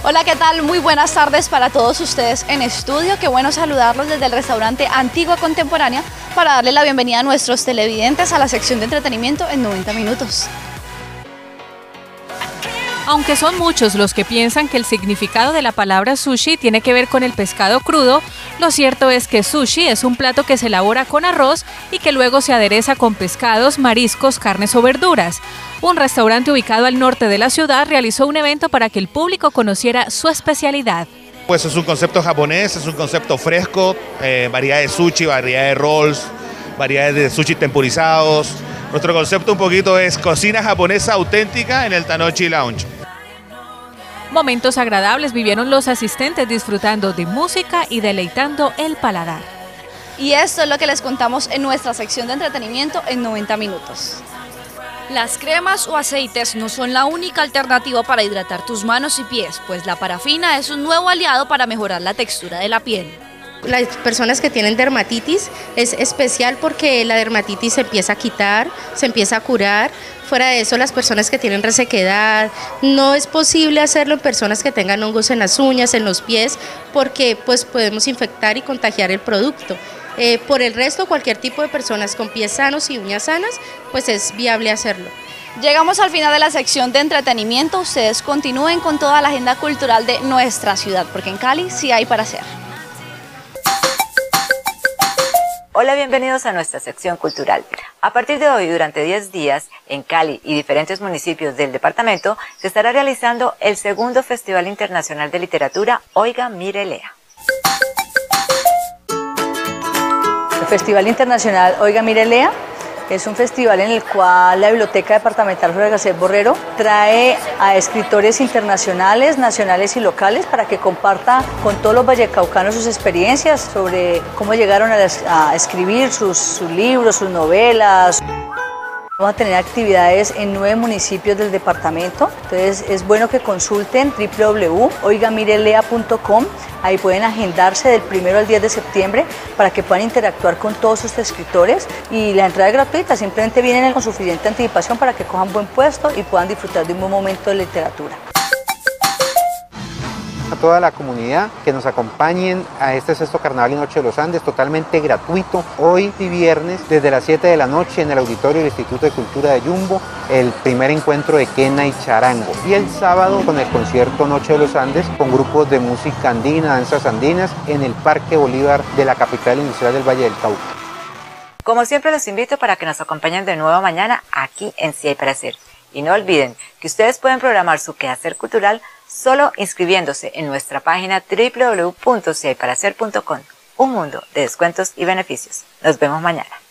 Hola, ¿qué tal? Muy buenas tardes para todos ustedes en estudio. Qué bueno saludarlos desde el restaurante Antigua Contemporánea para darle la bienvenida a nuestros televidentes a la sección de entretenimiento en 90 minutos. Aunque son muchos los que piensan que el significado de la palabra sushi tiene que ver con el pescado crudo, lo cierto es que sushi es un plato que se elabora con arroz y que luego se adereza con pescados, mariscos, carnes o verduras. Un restaurante ubicado al norte de la ciudad realizó un evento para que el público conociera su especialidad. Pues es un concepto japonés, es un concepto fresco, variedad de sushi, variedad de rolls, variedades de sushi temporizados. Nuestro concepto un poquito es cocina japonesa auténtica en el Tanochi Lounge. Momentos agradables vivieron los asistentes disfrutando de música y deleitando el paladar. Y esto es lo que les contamos en nuestra sección de entretenimiento en 90 minutos. Las cremas o aceites no son la única alternativa para hidratar tus manos y pies, pues la parafina es un nuevo aliado para mejorar la textura de la piel. Las personas que tienen dermatitis es especial porque la dermatitis se empieza a quitar, se empieza a curar. Fuera de eso, las personas que tienen resequedad, no es posible hacerlo en personas que tengan hongos en las uñas, en los pies, porque pues podemos infectar y contagiar el producto. Por el resto, cualquier tipo de personas con pies sanos y uñas sanas, pues es viable hacerlo. Llegamos al final de la sección de entretenimiento. Ustedes continúen con toda la agenda cultural de nuestra ciudad, porque en Cali sí hay para hacer. Hola, bienvenidos a nuestra sección cultural. A partir de hoy, durante 10 días, en Cali y diferentes municipios del departamento, se estará realizando el segundo Festival Internacional de Literatura Oiga, Mire, Lea. El Festival Internacional Oiga, Mire, Lea es un festival en el cual la Biblioteca Departamental Jorge Garcés Borrero trae a escritores internacionales, nacionales y locales para que comparta con todos los vallecaucanos sus experiencias sobre cómo llegaron a escribir sus libros, sus novelas. Vamos a tener actividades en 9 municipios del departamento, entonces es bueno que consulten www.oigamirelea.com. Ahí pueden agendarse del 1 al 10 de septiembre para que puedan interactuar con todos sus escritores y la entrada es gratuita, simplemente vienen con suficiente anticipación para que cojan buen puesto y puedan disfrutar de un buen momento de literatura. A toda la comunidad que nos acompañen a este sexto Carnaval y Noche de los Andes, totalmente gratuito, hoy y viernes desde las 7 de la noche en el auditorio del Instituto de Cultura de Yumbo, el primer encuentro de quena y charango, y el sábado con el concierto Noche de los Andes con grupos de música andina, danzas andinas en el Parque Bolívar de la capital industrial del Valle del Cauca. Como siempre, los invito para que nos acompañen de nuevo mañana aquí en Si Hay Para Hacer. Y no olviden que ustedes pueden programar su quehacer cultural solo inscribiéndose en nuestra página www.sihayparahacer.com. Un mundo de descuentos y beneficios. Nos vemos mañana.